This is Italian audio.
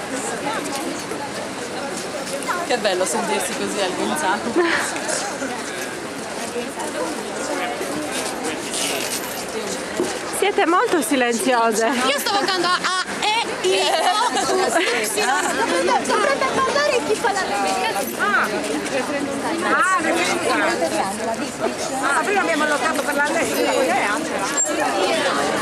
Che bello sentirsi così al Gonzago. Siete molto silenziose. Io sto vocando A, E, I, O, U, Y. Dovrebbe parlare chi fa la prima abbiamo lottato per la lei.